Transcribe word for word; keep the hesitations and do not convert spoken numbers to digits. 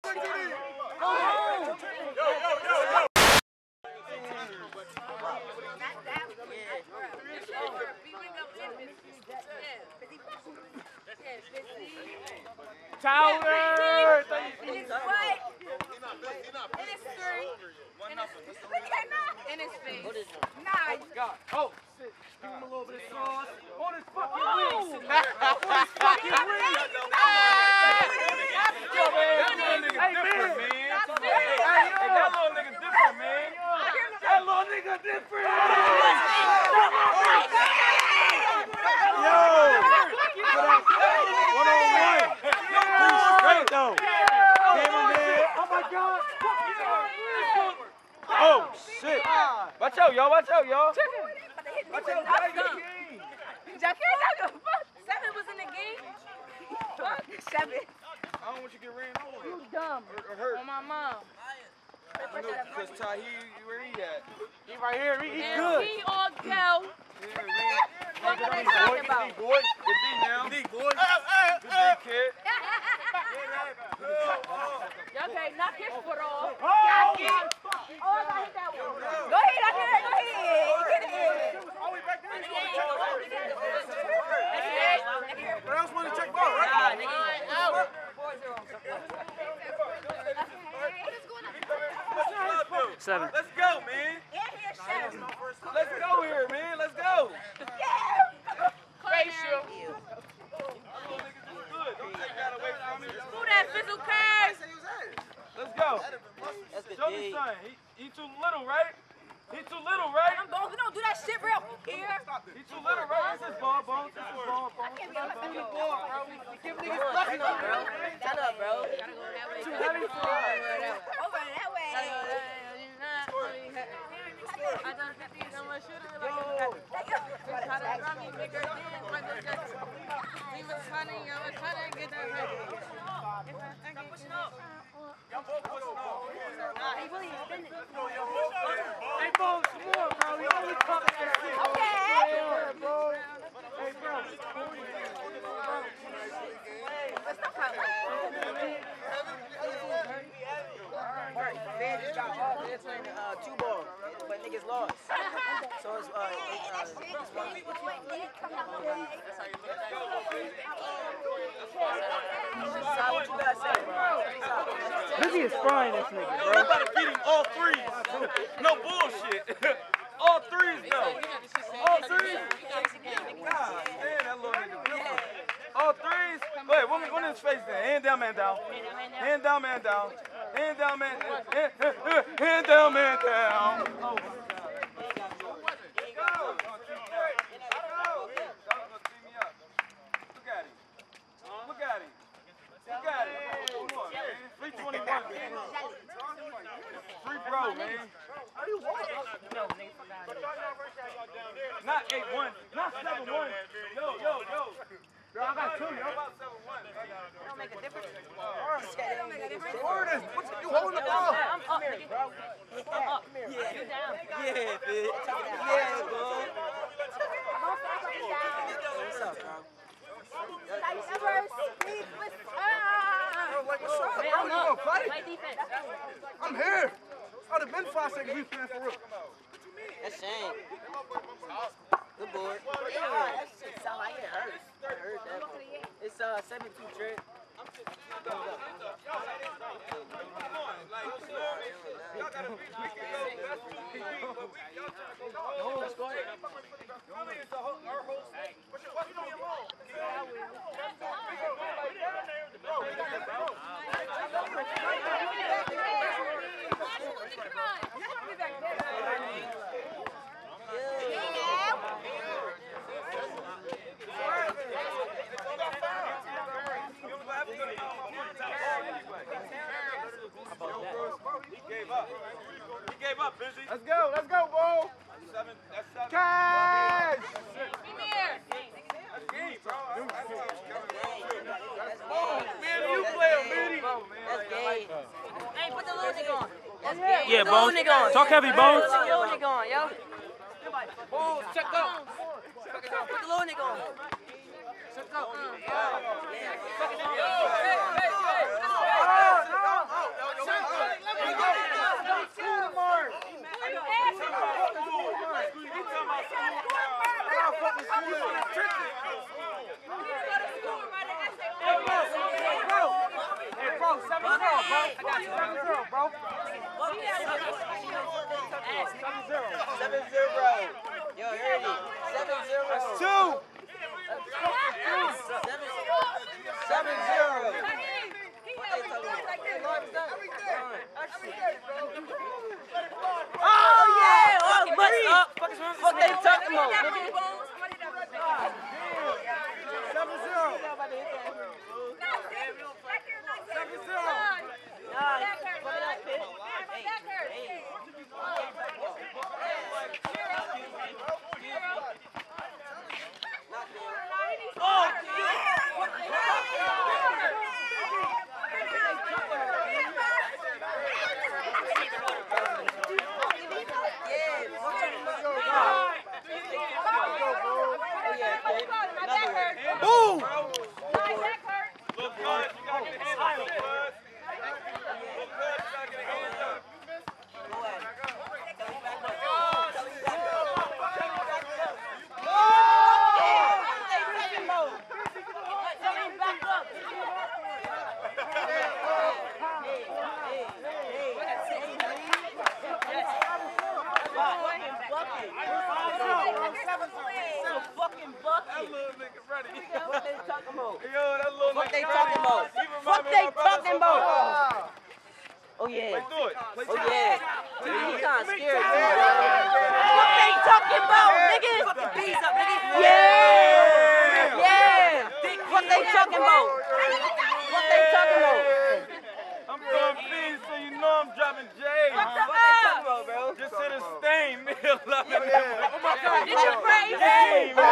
Towler! And it's white. And it's three. And it's face. Nine. Oh, shit. Give him a little bit of sauce. On his fucking wings. On his fucking wings. Hey, man. Hey, that little nigga different, man. That little nigga different. Yo. One on one. He's straight, though. Cameraman. Oh, my God. Oh, shit. Watch out, y'all. Watch out, y'all. Watch out, y'all. Seven was in the game. Fuck. Seven. I don't want you to get ran over. You dumb. Or, or hurt. On my mom. Because Tahi, where he at? He right here. He, he and good. he all go. What are they talking about? Good D, boy. Good D now. Good D, boy. Good D, kid. Okay, knock his foot off. Oh! Got it. Oh, I got that one. Go ahead, I get it. Go ahead. Get it. Oh, we back there. Okay. What else want to check ball, right? Out. Seven. Let's go, man. Let's go here, man. Let's go. Facial. Who that fizzle cars? Let's go. Show me son. He, he too little, right? He too little, right? I'm going. We don't do that shit real here. He too little, right? This is ball, ball. This is ball, ball. I can't be on the ball, bro. Give niggas fluffy, bro. Shut up, bro. Gotta go that way. Too heavy for us. Over that way. I done fifty on my shooter like a try to run me, make her dance like a jet. He was honey, I was trying to get that ready. Stop pushing up. Nah, he really is spinning. Hey, bro, some more, bro. We only talking that shit. Okay. Yeah, bro. Hey, bro. Let's stop fighting. Fans just got off. They're playing uh, two ball, but niggas lost. So it's uh, it's, uh, it's one. So what you gotta say, bro? Lizzie is frying this nigga, bro. You gotta get him all threes. No bullshit. All threes, though. All threes. God damn, that little nigga different. All threes. Go ahead, one, one in his face then. Hand down, man down. Hand down, man down. Hand down, man. Hand, hand down, man down. Oh, my God. Look at him. Look at him. Look at him. Come on, man. three twenty-one, man. Free bro, man. Not eight one. Not seven one. Yo, yo, yo. Yo, I got two, yo. About seven one. It don't make a difference. It don't make a difference. Order. What you holding the ball? I'm up, nigga. I'm up. Yeah. You down. Yeah, bitch. Yeah, bro. What's up, bro? Like, what's up? Man, Bro, I'm you gonna up. play? Play defense. I'm here. I'd have been five seconds we playing for real. That's shame. Good board. That shit sound like it hurts. I heard that. It's uh seven two Trent. Let's go, let's go, Bo. Seven, that's seven. Cash! Come here. That's game, bro. Man, you play a midi. That's gay. Hey, put the little nigga on. That's gay. Yeah, Put the little Bones. nigga on. Talk heavy, Bones. Put the little nigga on, yo. Boom, check out. Put the little nigga on. Check out. Yeah. Hey, hey, hey. seven zero, bro. Seven zero. Yo, heard it. Seven zero. That's two. Seven, seven zero. Oh yeah! Oh, but up. Fuck they talking about? seven zero. seven zero. Nah, fuck it up, bitch. Hey, hey. Oh, Boom! Look good, you gotta get a hand up, look good. Look good, you gotta get a hand up. Fucking bucket. That little nigga ready. What they talking about? Yo, that little What nigga they ready. talking about? He remind What me they of my brother talking so about? much. Oh yeah. Play through it. Play Oh through it. yeah. He kinda scared too. What they talking about, nigga? Fucking bees up, nigga. Yeah. Yeah. What they talking about? What they talking about? I'm throwing P's so you know I'm dropping J's. What they talking about, bro? Just hit a stain, meal. Oh my God. Did you praise? Game,